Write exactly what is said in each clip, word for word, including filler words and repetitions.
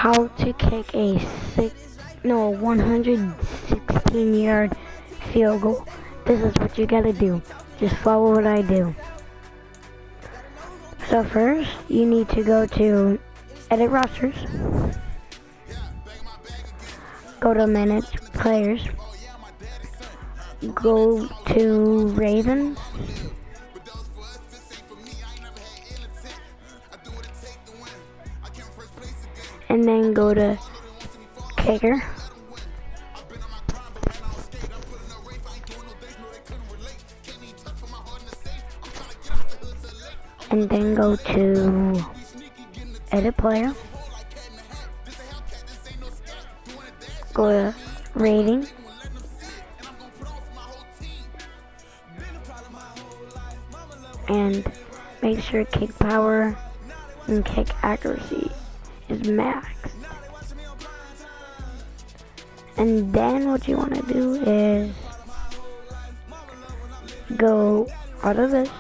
how to kick a six, no, one hundred sixteen yard field goal. This is what you gotta do. Just follow what I do. So first, you need to go to Edit Rosters. Go to Manage Players. Go to Ravens. And then go to Kicker. And then go to Edit Player. Go to Rating. And make sure kick power and kick accuracy is maxed. And then what you want to do is go out of this.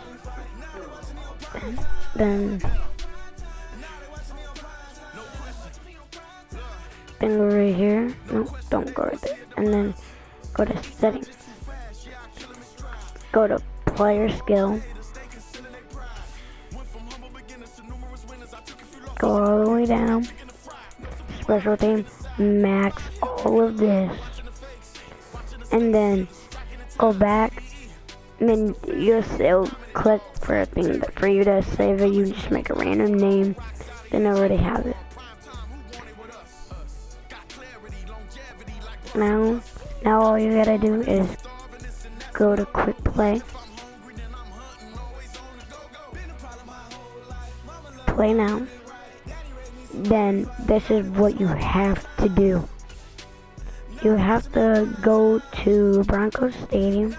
Then, then go right here. No, don't go right there. And then go to settings. Go to player skill. Go all the way down. Special team. Max all of this. And then go back. And then you just it'll click for a thing that for you to save it. You just make a random name, then I already have it. Now, now all you gotta do is go to Quick Play, play now. Then this is what you have to do. You have to go to Broncos Stadium.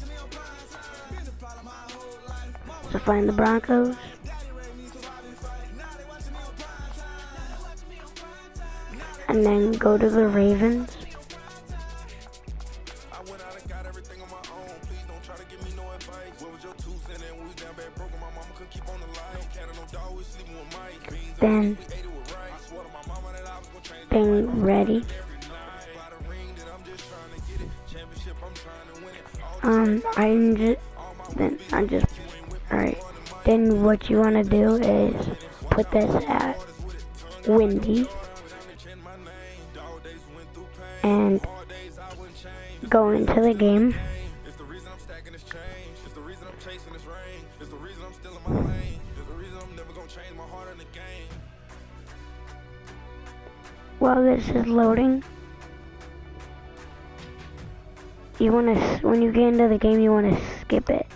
To find the Broncos. And then go to the Ravens. Then, then ready. Um, I'm just, then I just, alright. Then what you want to do is put this at windy and go into the game. While this is loading, you want to, when you get into the game, you want to skip it.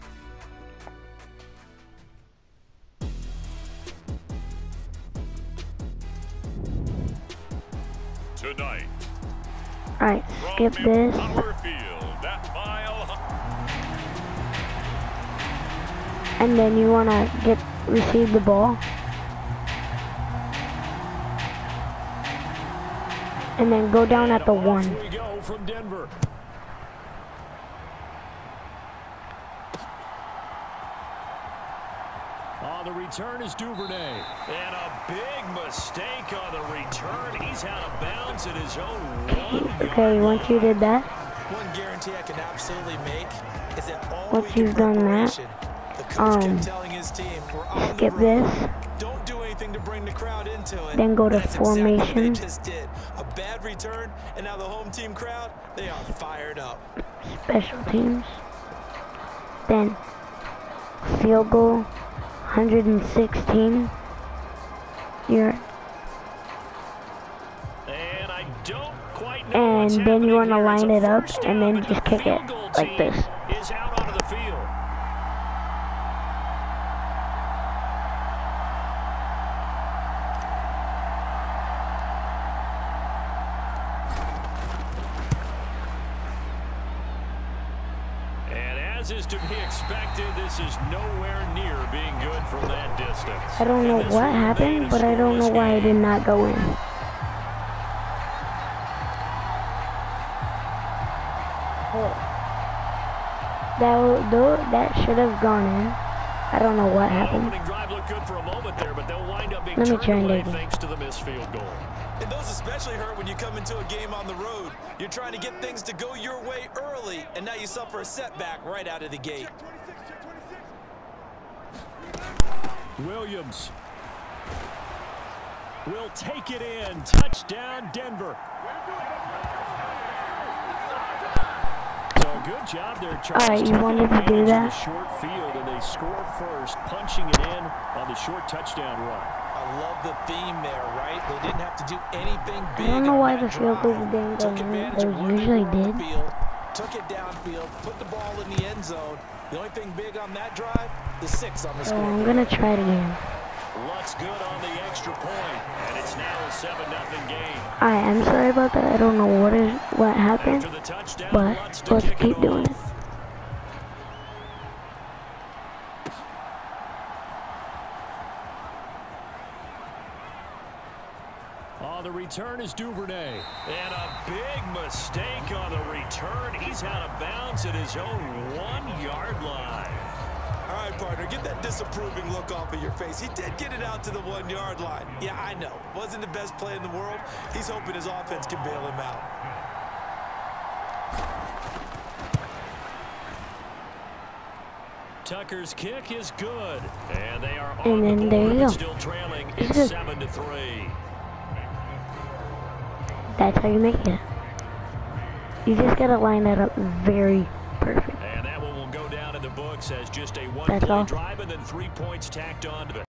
Tonight. Alright, skip this. And then you want to get receive the ball. And then go down at the one. On the return is Duvernay. And a big mistake on the return. He's out of bounds at his own one. Okay, once you did that, one guarantee I can absolutely make is that all once you've done that, um, skip this. Don't do anything to bring the crowd into it. Then go to That's formation. Exactly what they just did. A bad return, and now the home team crowd, they are fired up. Special teams. Then field goal, one hundred sixteen. You're and I don't quite know and then you want to line it up and then just kick it like this. Is out onto the field. As is to be expected, this is nowhere near being good from that distance. I don't know what happened, but I don't know why I did not go in. That though that should have gone in. I don't know what happened. Opening drive looked good for a moment there, but they'll wind up being Let me turned try and away dig it. thanks to the missed field goal. And those especially hurt when you come into a game on the road. You're trying to get things to go your way early, and now you suffer a setback right out of the gate. Williams will take it in. Touchdown, Denver. So good job there, Charles. All right, you wanted to do that? Short field, and they score first, punching it in on the short touchdown run. I love the theme there, right? They didn't have to do anything big. I don't know why the on that field goal drive. didn't go Took in. advantage of Those one usually man on the did. field, took it downfield, put the ball in the end zone. The only thing big on that drive, the six on the So scoreboard. I'm gonna try it again. Looks good on the extra point, and it's now a seven nothing game. Alright, I'm sorry about that. I don't know what is what happened, After the touchdown, but Lutz to let's kick keep it doing it. off. On the return is Duvernay. And a big mistake on the return. He's out of bounds at his own one-yard line. All right, partner, get that disapproving look off of your face. He did get it out to the one-yard line. Yeah, I know. Wasn't the best play in the world. He's hoping his offense can bail him out. Tucker's kick is good. And they are And on then the there board, you but go. still trailing. It's It's just- seven to three. That's how you make it. You just gotta line that up very perfect. And that one will go down in the books as just a That's one-play all. drive and then three points tacked on to it.